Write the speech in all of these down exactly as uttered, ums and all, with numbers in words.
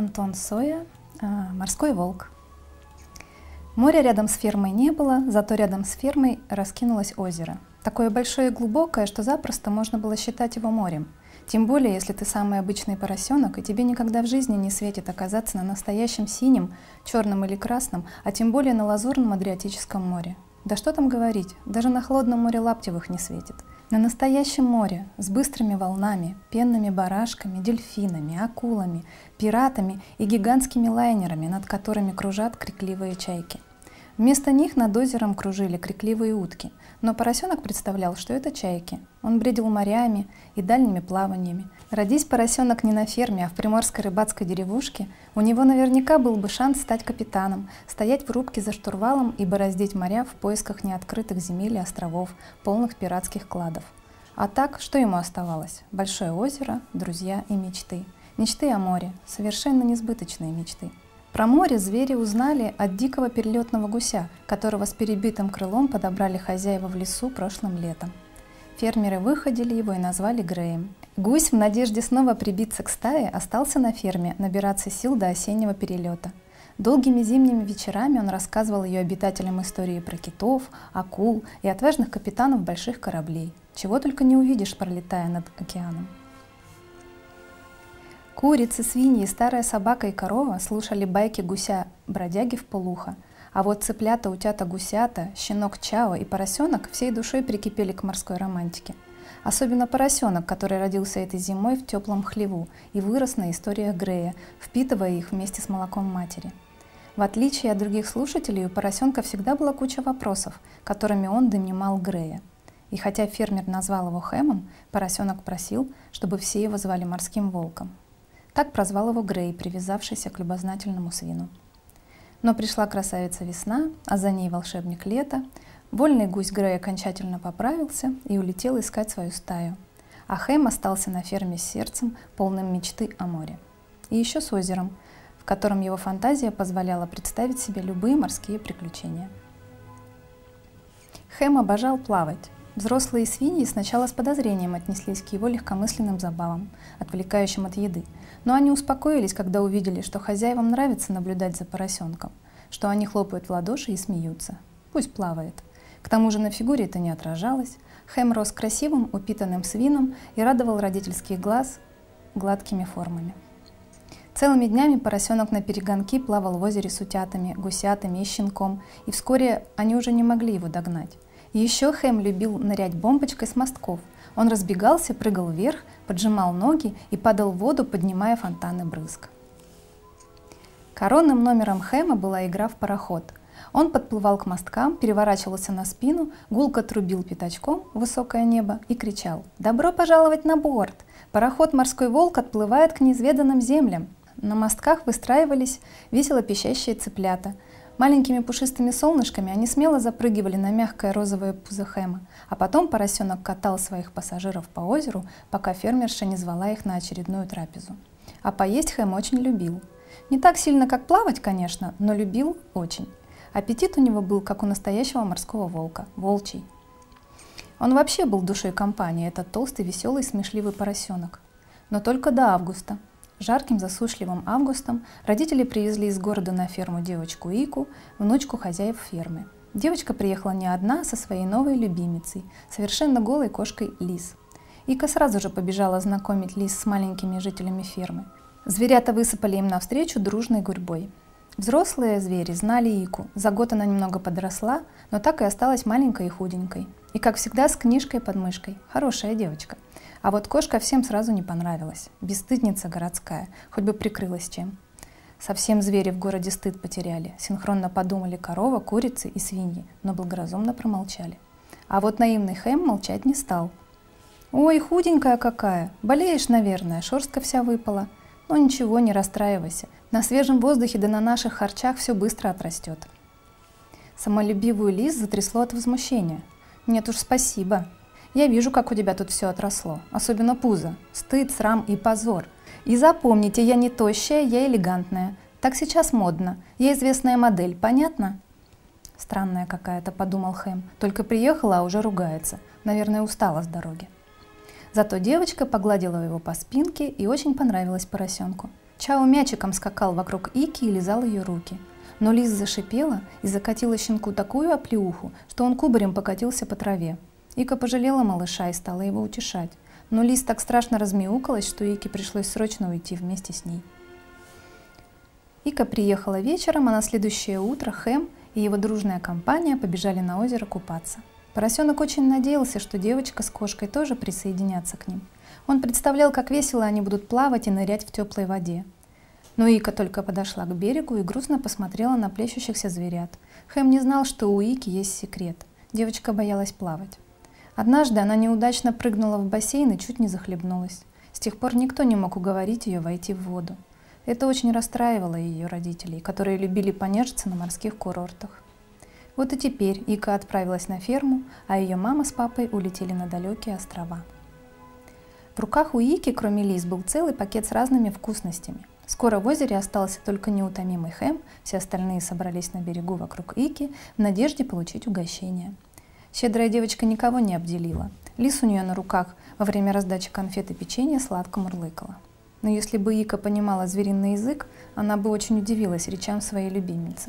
Антон Соя, «Морской волк». Моря рядом с фермой не было, зато рядом с фермой раскинулось озеро. Такое большое и глубокое, что запросто можно было считать его морем. Тем более, если ты самый обычный поросенок, и тебе никогда в жизни не светит оказаться на настоящем синем, черном или красном, а тем более на лазурном Адриатическом море. Да что там говорить, даже на холодном море Лаптевых не светит. На настоящем море, с быстрыми волнами, пенными барашками, дельфинами, акулами, пиратами и гигантскими лайнерами, над которыми кружат крикливые чайки. Вместо них над озером кружили крикливые утки, но поросенок представлял, что это чайки. Он бредил морями и дальними плаваниями. Родись поросенок не на ферме, а в приморской рыбацкой деревушке, у него наверняка был бы шанс стать капитаном, стоять в рубке за штурвалом и бороздить моря в поисках неоткрытых земель и островов, полных пиратских кладов. А так, что ему оставалось? Большое озеро, друзья и мечты. Мечты о море, совершенно несбыточные мечты. Про море звери узнали от дикого перелетного гуся, которого с перебитым крылом подобрали хозяева в лесу прошлым летом. Фермеры выходили его и назвали Греем. Гусь в надежде снова прибиться к стае остался на ферме, набираться сил до осеннего перелета. Долгими зимними вечерами он рассказывал ее обитателям истории про китов, акул и отважных капитанов больших кораблей. Чего только не увидишь, пролетая над океаном. Курицы, свиньи, старая собака и корова слушали байки гуся-бродяги вполуха, а вот цыплята, утята, гусята, щенок Чао и поросенок всей душой прикипели к морской романтике. Особенно поросенок, который родился этой зимой в теплом хлеву и вырос на историях Грея, впитывая их вместе с молоком матери. В отличие от других слушателей, у поросенка всегда была куча вопросов, которыми он донимал Грея. И хотя фермер назвал его Хэмом, поросенок просил, чтобы все его звали морским волком. Так прозвал его Грей, привязавшийся к любознательному свину. Но пришла красавица весна, а за ней волшебник лета. Вольный гусь Грей окончательно поправился и улетел искать свою стаю. А Хэм остался на ферме с сердцем, полным мечты о море. И еще с озером, в котором его фантазия позволяла представить себе любые морские приключения. Хэм обожал плавать. Взрослые свиньи сначала с подозрением отнеслись к его легкомысленным забавам, отвлекающим от еды, но они успокоились, когда увидели, что хозяевам нравится наблюдать за поросенком, что они хлопают в ладоши и смеются. Пусть плавает. К тому же на фигуре это не отражалось. Хэм рос красивым, упитанным свином и радовал родительский глаз гладкими формами. Целыми днями поросенок на перегонки плавал в озере с утятами, гусятами и щенком, и вскоре они уже не могли его догнать. Еще Хэм любил нырять бомбочкой с мостков. Он разбегался, прыгал вверх, поджимал ноги и падал в воду, поднимая фонтаны брызг. Коронным номером Хэма была игра в пароход. Он подплывал к мосткам, переворачивался на спину, гулко трубил пятачком в высокое небо и кричал: «Добро пожаловать на борт! Пароход «Морской волк» отплывает к неизведанным землям!» На мостках выстраивались весело пищащие цыплята. Маленькими пушистыми солнышками они смело запрыгивали на мягкое розовое пузо Хэма, а потом поросенок катал своих пассажиров по озеру, пока фермерша не звала их на очередную трапезу. А поесть Хэм очень любил. Не так сильно, как плавать, конечно, но любил очень. Аппетит у него был, как у настоящего морского волка, волчий. Он вообще был душой компании, этот толстый, веселый, смешливый поросенок. Но только до августа. Жарким засушливым августом родители привезли из города на ферму девочку Ику, внучку хозяев фермы. Девочка приехала не одна, а со своей новой любимицей, совершенно голой кошкой Лиз. Ика сразу же побежала знакомить Лиз с маленькими жителями фермы. Зверята высыпали им навстречу дружной гурьбой. Взрослые звери знали Ику. За год она немного подросла, но так и осталась маленькой и худенькой. И, как всегда, с книжкой под мышкой. Хорошая девочка. А вот кошка всем сразу не понравилась. Бесстыдница городская, хоть бы прикрылась чем. Совсем звери в городе стыд потеряли. Синхронно подумали корова, курицы и свиньи, но благоразумно промолчали. А вот наивный Хэм молчать не стал. «Ой, худенькая какая! Болеешь, наверное, шерстка вся выпала. Но ничего, не расстраивайся. На свежем воздухе да на наших харчах все быстро отрастет». Самолюбивую Лиз затрясло от возмущения. «Нет уж, спасибо. Я вижу, как у тебя тут все отросло, особенно пузо. Стыд, срам и позор. И запомните, я не тощая, я элегантная. Так сейчас модно. Я известная модель, понятно?» Странная какая-то, подумал Хэм. Только приехала, а уже ругается. Наверное, устала с дороги. Зато девочка погладила его по спинке и очень понравилась поросенку. Чао мячиком скакал вокруг Ики и лизал ее руки. Но Лис зашипела и закатила щенку такую оплеуху, что он кубарем покатился по траве. Ика пожалела малыша и стала его утешать. Но Лис так страшно размяукалась, что Ике пришлось срочно уйти вместе с ней. Ика приехала вечером, а на следующее утро Хэм и его дружная компания побежали на озеро купаться. Поросенок очень надеялся, что девочка с кошкой тоже присоединятся к ним. Он представлял, как весело они будут плавать и нырять в теплой воде. Но Ика только подошла к берегу и грустно посмотрела на плещущихся зверят. Хэм не знал, что у Ики есть секрет. Девочка боялась плавать. Однажды она неудачно прыгнула в бассейн и чуть не захлебнулась. С тех пор никто не мог уговорить ее войти в воду. Это очень расстраивало ее родителей, которые любили понежиться на морских курортах. Вот и теперь Ика отправилась на ферму, а ее мама с папой улетели на далекие острова. В руках у Ики, кроме Лис, был целый пакет с разными вкусностями. Скоро в озере остался только неутомимый Хэм, все остальные собрались на берегу вокруг Ики в надежде получить угощение. Щедрая девочка никого не обделила. Лис у нее на руках во время раздачи конфет и печенья сладко мурлыкала. Но если бы Ика понимала звериный язык, она бы очень удивилась речам своей любимицы.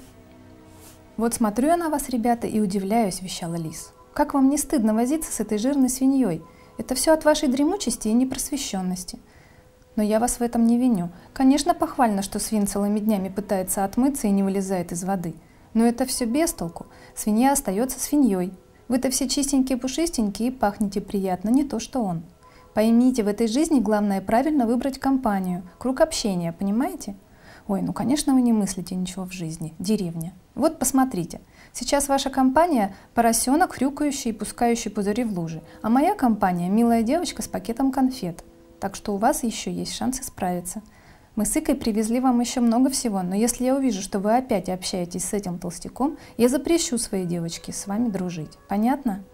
«Вот смотрю я на вас, ребята, и удивляюсь», – вещала Лис. «Как вам не стыдно возиться с этой жирной свиньей? Это все от вашей дремучести и непросвещенности. Но я вас в этом не виню. Конечно, похвально, что свин целыми днями пытается отмыться и не вылезает из воды. Но это все без толку. Свинья остается свиньей. Вы-то все чистенькие, пушистенькие и пахнете приятно, не то что он. Поймите, в этой жизни главное правильно выбрать компанию, круг общения, понимаете? Ой, ну конечно вы не мыслите ничего в жизни. Деревня. Вот посмотрите. Сейчас ваша компания – поросенок, хрюкающий и пускающий пузыри в лужи, а моя компания – милая девочка с пакетом конфет. Так что у вас еще есть шансы справиться. Мы с Икой привезли вам еще много всего, но если я увижу, что вы опять общаетесь с этим толстяком, я запрещу своей девочке с вами дружить. Понятно?»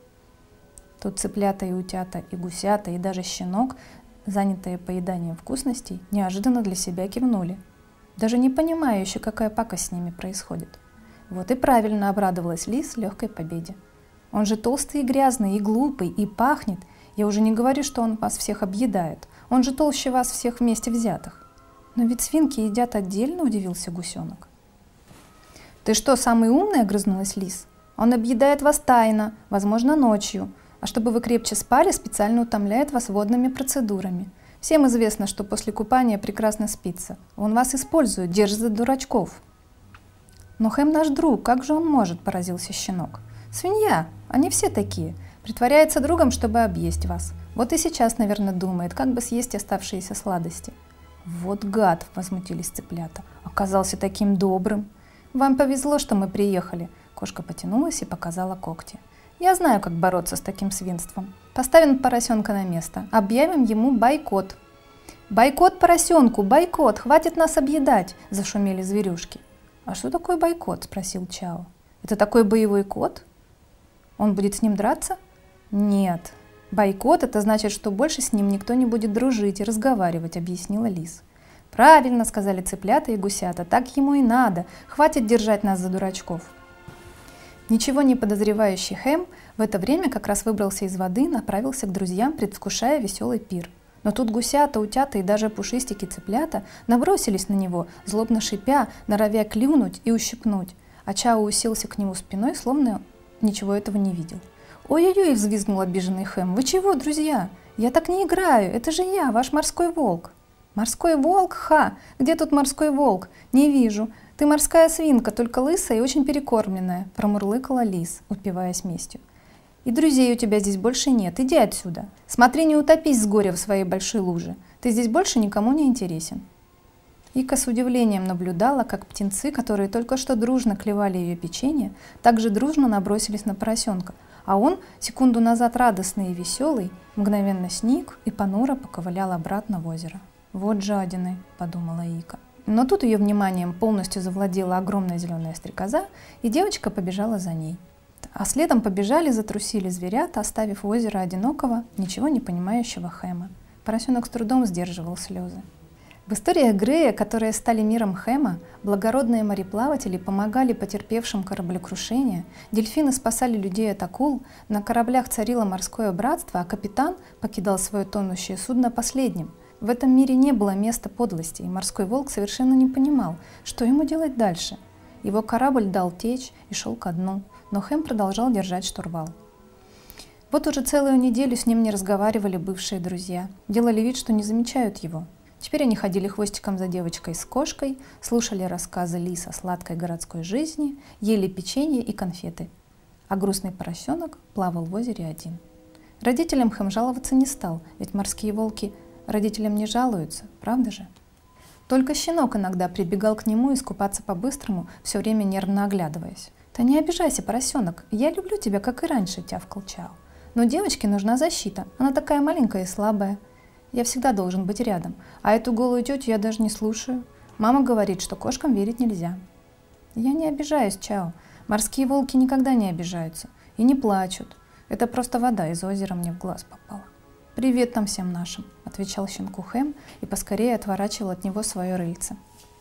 Тут цыплята и утята, и гусята, и даже щенок, занятые поеданием вкусностей, неожиданно для себя кивнули, даже не понимая еще, какая пакость с ними происходит. Вот и правильно обрадовалась Лис легкой победе. Он же толстый и грязный, и глупый, и пахнет. Я уже не говорю, что он вас всех объедает. Он же толще вас всех вместе взятых. Но ведь свинки едят отдельно, удивился гусенок. Ты что, самый умный, огрызнулась Лис? Он объедает вас тайно, возможно, ночью. А чтобы вы крепче спали, специально утомляет вас водными процедурами. Всем известно, что после купания прекрасно спится. Он вас использует, держит за дурачков. Но Хэм наш друг, как же он может, поразился щенок. Свинья, они все такие. Притворяется другом, чтобы объесть вас. Вот и сейчас, наверное, думает, как бы съесть оставшиеся сладости. Вот гад, возмутились цыплята, оказался таким добрым. Вам повезло, что мы приехали. Кошка потянулась и показала когти. Я знаю, как бороться с таким свинством. Поставим поросенка на место, объявим ему бойкот. Бойкот поросенку, бойкот, хватит нас объедать, зашумели зверюшки. А что такое бойкот? Спросил Чао. Это такой боевой кот? Он будет с ним драться? Нет. Бойкот – это значит, что больше с ним никто не будет дружить и разговаривать, объяснила Лис. Правильно, сказали цыплята и гусята, так ему и надо, хватит держать нас за дурачков. Ничего не подозревающий Хэм в это время как раз выбрался из воды и направился к друзьям, предвкушая веселый пир. Но тут гусята, утята и даже пушистики-цыплята набросились на него, злобно шипя, норовя клюнуть и ущипнуть, а Чао уселся к нему спиной, словно ничего этого не видел. «Ой-ой-ой!» – взвизгнул обиженный Хэм. «Вы чего, друзья? Я так не играю, это же я, ваш морской волк!» «Морской волк? Ха! Где тут морской волк? Не вижу. Ты морская свинка, только лысая и очень перекормленная», – промурлыкала Лис, упиваясь местью. «И друзей у тебя здесь больше нет, иди отсюда. Смотри, не утопись с горя в своей большой луже. Ты здесь больше никому не интересен». Ика с удивлением наблюдала, как птенцы, которые только что дружно клевали ее печенье, также дружно набросились на поросенка, а он, секунду назад радостный и веселый, мгновенно сник и понуро поковылял обратно в озеро. «Вот жадины», — подумала Ика. Но тут ее вниманием полностью завладела огромная зеленая стрекоза, и девочка побежала за ней. А следом побежали, затрусили зверята, оставив у озера одинокого, ничего не понимающего Хэма. Поросенок с трудом сдерживал слезы. В историях Грея, которые стали миром Хэма, благородные мореплаватели помогали потерпевшим кораблекрушение, дельфины спасали людей от акул, на кораблях царило морское братство, а капитан покидал свое тонущее судно последним. В этом мире не было места подлости, и морской волк совершенно не понимал, что ему делать дальше. Его корабль дал течь и шел ко дну, но Хэм продолжал держать штурвал. Вот уже целую неделю с ним не разговаривали бывшие друзья, делали вид, что не замечают его. Теперь они ходили хвостиком за девочкой с кошкой, слушали рассказы Лис о сладкой городской жизни, ели печенье и конфеты. А грустный поросенок плавал в озере один. Родителям Хэм жаловаться не стал, ведь морские волки родителям не жалуются, правда же? Только щенок иногда прибегал к нему искупаться по-быстрому, все время нервно оглядываясь. «Да не обижайся, поросенок, я люблю тебя, как и раньше», — тявкал Чао. «Но девочке нужна защита, она такая маленькая и слабая. Я всегда должен быть рядом, а эту голую тетю я даже не слушаю. Мама говорит, что кошкам верить нельзя». «Я не обижаюсь, Чао. Морские волки никогда не обижаются и не плачут. Это просто вода из озера мне в глаз попала». «Привет там всем нашим», — отвечал щенку Хэм и поскорее отворачивал от него свое рыльце.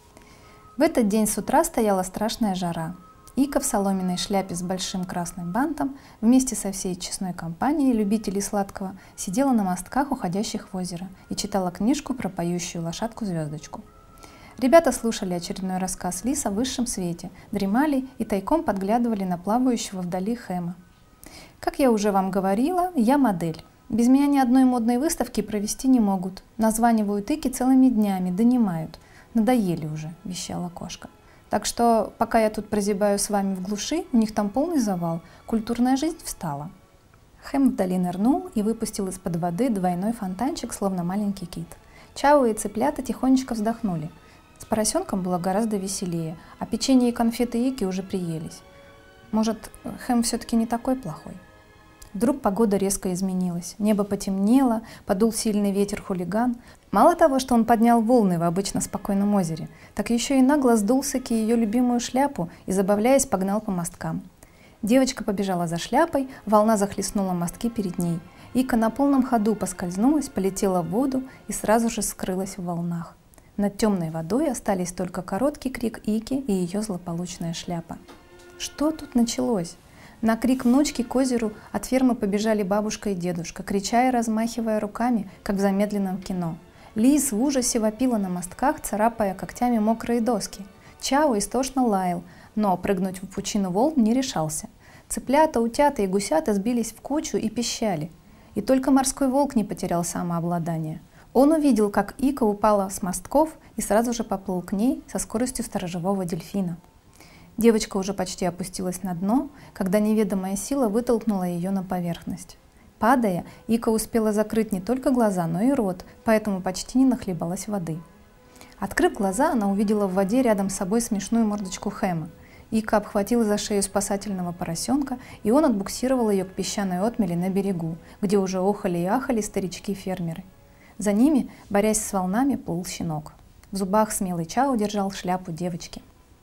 В этот день с утра стояла страшная жара. Ика в соломенной шляпе с большим красным бантом вместе со всей честной компанией любителей сладкого сидела на мостках, уходящих в озеро, и читала книжку про поющую лошадку-звездочку. Ребята слушали очередной рассказ Лис о высшем свете, дремали и тайком подглядывали на плавающего вдали Хэма. «Как я уже вам говорила, я модель. Без меня ни одной модной выставки провести не могут. Названивают Ики целыми днями, донимают. Надоели уже», — вещала кошка. «Так что, пока я тут прозябаю с вами в глуши, у них там полный завал, культурная жизнь встала». Хэм вдали нырнул и выпустил из-под воды двойной фонтанчик, словно маленький кит. Чао и цыплята тихонечко вздохнули. С поросенком было гораздо веселее, а печенье и конфеты Ики уже приелись. Может, Хэм все-таки не такой плохой? Вдруг погода резко изменилась, небо потемнело, подул сильный ветер-хулиган. Мало того, что он поднял волны в обычно спокойном озере, так еще и нагло сдул с Ики ее любимую шляпу и, забавляясь, погнал по мосткам. Девочка побежала за шляпой, волна захлестнула мостки перед ней. Ика на полном ходу поскользнулась, полетела в воду и сразу же скрылась в волнах. Над темной водой остались только короткий крик Ики и ее злополучная шляпа. Что тут началось? На крик внучки к озеру от фермы побежали бабушка и дедушка, крича и размахивая руками, как в замедленном кино. Лис в ужасе вопила на мостках, царапая когтями мокрые доски. Чао истошно лаял, но прыгнуть в пучину волн не решался. Цыплята, утята и гусята сбились в кучу и пищали. И только морской волк не потерял самообладание. Он увидел, как Ика упала с мостков и сразу же поплыл к ней со скоростью сторожевого дельфина. Девочка уже почти опустилась на дно, когда неведомая сила вытолкнула ее на поверхность. Падая, Ика успела закрыть не только глаза, но и рот, поэтому почти не нахлебалась воды. Открыв глаза, она увидела в воде рядом с собой смешную мордочку Хэма. Ика обхватила за шею спасательного поросенка, и он отбуксировал ее к песчаной отмели на берегу, где уже охали и ахали старички-фермеры. За ними, борясь с волнами, плыл щенок. В зубах смелый Чао держал шляпу девочки.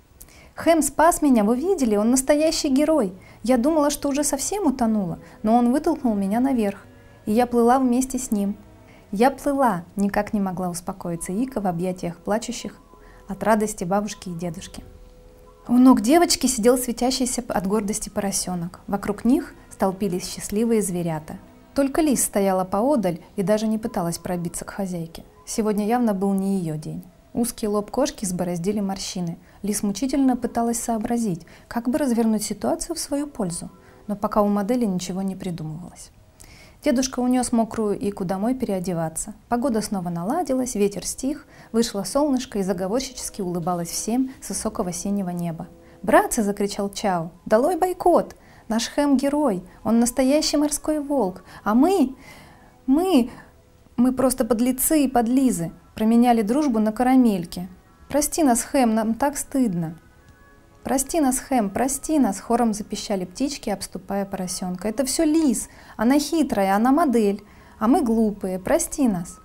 «Хэм спас меня, вы видели? Он настоящий герой! Я думала, что уже совсем утонула, но он вытолкнул меня наверх, и я плыла вместе с ним». «Я плыла!» — никак не могла успокоиться Ика в объятиях плачущих от радости бабушки и дедушки. У ног девочки сидел светящийся от гордости поросенок. Вокруг них столпились счастливые зверята. Только Лис стояла поодаль и даже не пыталась пробиться к хозяйке. Сегодня явно был не ее день. Узкий лоб кошки сбороздили морщины. Лис мучительно пыталась сообразить, как бы развернуть ситуацию в свою пользу, но пока у модели ничего не придумывалось. Дедушка унес мокрую Ику домой переодеваться. Погода снова наладилась, ветер стих, вышло солнышко и заговорщически улыбалось всем с высокого синего неба. «Братцы!» — закричал Чао. «Долой бойкот! Наш Хэм герой! Он настоящий морской волк! А мы... мы... мы просто подлецы и подлизы! Променяли дружбу на карамельки! Прости нас, Хэм, нам так стыдно!» «Прости нас, Хэм, прости нас!» — хором запищали птички, обступая поросенка. «Это все Лис! Она хитрая, она модель! А мы глупые! Прости нас!»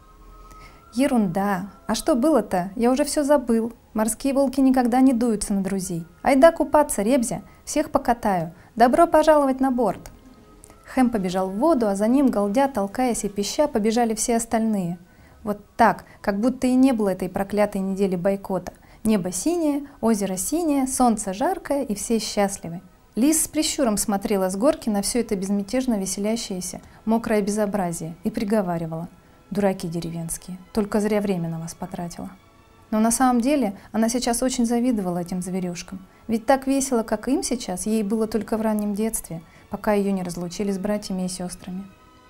«Ерунда! А что было-то? Я уже все забыл! Морские волки никогда не дуются на друзей! Айда купаться, Ребзя! Всех покатаю! Добро пожаловать на борт!» Хэм побежал в воду, а за ним, галдя, толкаясь и пища, побежали все остальные. Вот так, как будто и не было этой проклятой недели бойкота. Небо синее, озеро синее, солнце жаркое, и все счастливы. Лис с прищуром смотрела с горки на все это безмятежно веселящееся, мокрое безобразие и приговаривала: Дураки деревенские, только зря время на вас потратила. Но на самом деле она сейчас очень завидовала этим зверюшкам. Ведь так весело, как им сейчас, ей было только в раннем детстве, пока ее не разлучили с братьями и сестрами.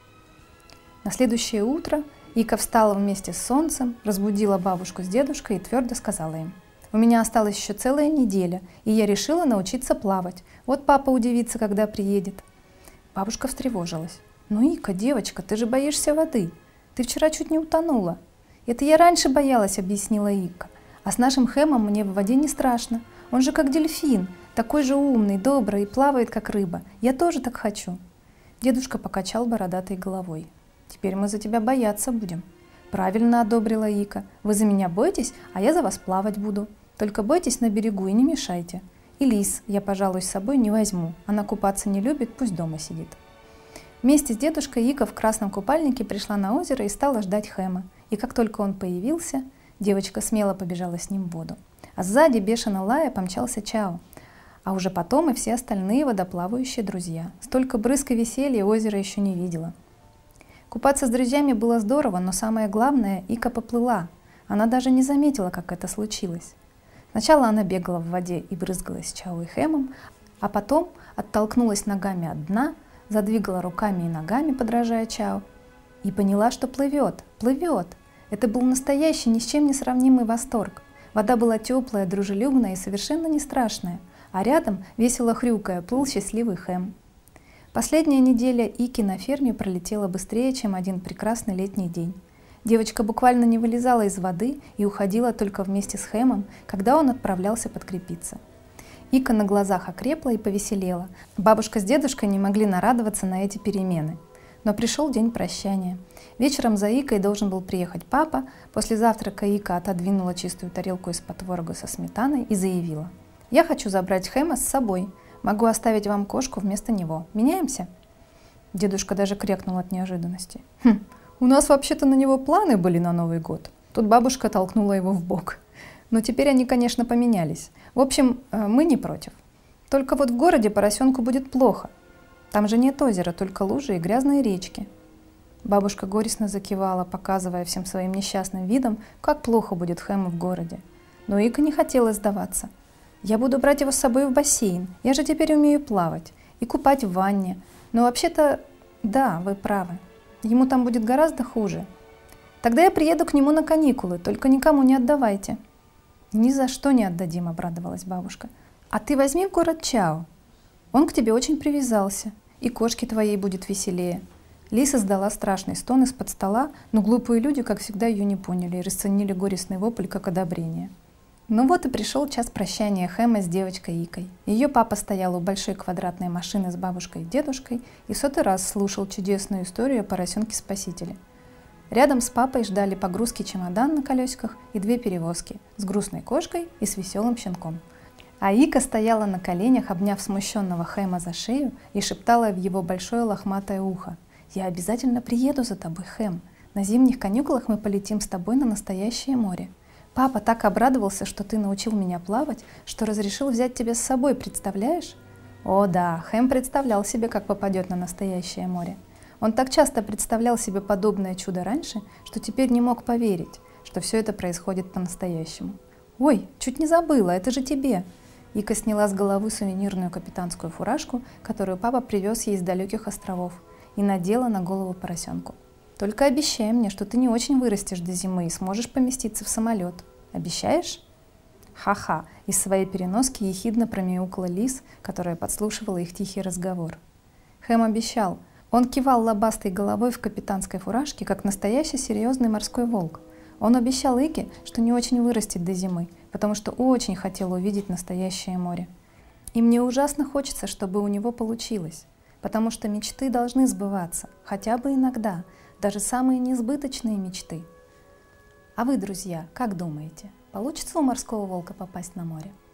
На следующее утро Ика встала вместе с солнцем, разбудила бабушку с дедушкой и твердо сказала им: «У меня осталась еще целая неделя, и я решила научиться плавать. Вот папа удивится, когда приедет». Бабушка встревожилась. «Ну, Ика, девочка, ты же боишься воды. Ты вчера чуть не утонула». «Это я раньше боялась», — объяснила Ика. «А с нашим Хэмом мне в воде не страшно. Он же как дельфин, такой же умный, добрый и плавает, как рыба. Я тоже так хочу». Дедушка покачал бородатой головой. «Теперь мы за тебя бояться будем». «Правильно», — одобрила Ика. «Вы за меня бойтесь, а я за вас плавать буду. Только бойтесь на берегу и не мешайте. И Лис я, пожалуй, с собой не возьму. Она купаться не любит, пусть дома сидит». Вместе с дедушкой Ика в красном купальнике пришла на озеро и стала ждать Хэма. И как только он появился, девочка смело побежала с ним в воду. А сзади, бешено лая, помчался Чао. А уже потом и все остальные водоплавающие друзья. Столько брызг и веселья озеро еще не видела. Купаться с друзьями было здорово, но самое главное, Ика поплыла. Она даже не заметила, как это случилось. Сначала она бегала в воде и брызгалась Чао и Хэмом, а потом оттолкнулась ногами от дна, задвигала руками и ногами, подражая Чао, и поняла, что плывет, плывет. Это был настоящий, ни с чем не сравнимый восторг. Вода была теплая, дружелюбная и совершенно не страшная, а рядом, весело хрюкая, плыл счастливый Хэм. Последняя неделя Ики на ферме пролетела быстрее, чем один прекрасный летний день. Девочка буквально не вылезала из воды и уходила только вместе с Хэмом, когда он отправлялся подкрепиться. Ика на глазах окрепла и повеселела. Бабушка с дедушкой не могли нарадоваться на эти перемены. Но пришел день прощания. Вечером за Икой должен был приехать папа. После завтрака Ика отодвинула чистую тарелку из-под творога со сметаной и заявила: «Я хочу забрать Хэма с собой. Могу оставить вам кошку вместо него. Меняемся?» Дедушка даже крякнул от неожиданности. «Хм, у нас вообще-то на него планы были на Новый год». Тут бабушка толкнула его в бок. Но теперь они, конечно, поменялись. В общем, мы не против. Только вот в городе поросенку будет плохо. Там же нет озера, только лужи и грязные речки. Бабушка горестно закивала, показывая всем своим несчастным видом, как плохо будет Хэму в городе. Но Ика не хотела сдаваться. «Я буду брать его с собой в бассейн. Я же теперь умею плавать. И купать в ванне. Но вообще-то, да, вы правы. Ему там будет гораздо хуже. Тогда я приеду к нему на каникулы, только никому не отдавайте». «Ни за что не отдадим», — обрадовалась бабушка. «А ты возьми в город Чао. Он к тебе очень привязался, и кошке твоей будет веселее». Лиса издала страшный стон из-под стола, но глупые люди, как всегда, ее не поняли и расценили горестный вопль как одобрение. Ну вот и пришел час прощания Хэма с девочкой Икой. Ее папа стоял у большой квадратной машины с бабушкой и дедушкой и в сотый раз слушал чудесную историю о поросенке-спасителе. Рядом с папой ждали погрузки чемодан на колесиках и две перевозки с грустной кошкой и с веселым щенком. А Ика стояла на коленях, обняв смущенного Хэма за шею и шептала в его большое лохматое ухо: «Я обязательно приеду за тобой, Хэм. На зимних каникулах мы полетим с тобой на настоящее море. Папа так обрадовался, что ты научил меня плавать, что разрешил взять тебя с собой, представляешь?» О да, Хэм представлял себе, как попадет на настоящее море. Он так часто представлял себе подобное чудо раньше, что теперь не мог поверить, что все это происходит по-настоящему. «Ой, чуть не забыла, это же тебе!» Ика сняла с головы сувенирную капитанскую фуражку, которую папа привез ей из далеких островов, и надела на голову поросенку. «Только обещай мне, что ты не очень вырастешь до зимы и сможешь поместиться в самолет. Обещаешь?» «Ха-ха!» — из своей переноски ехидно промяукала Лис, которая подслушивала их тихий разговор. Хэм обещал. Он кивал лобастой головой в капитанской фуражке, как настоящий серьезный морской волк. Он обещал Ике, что не очень вырастет до зимы, потому что очень хотел увидеть настоящее море. И мне ужасно хочется, чтобы у него получилось, потому что мечты должны сбываться, хотя бы иногда, даже самые несбыточные мечты. А вы, друзья, как думаете, получится у морского волка попасть на море?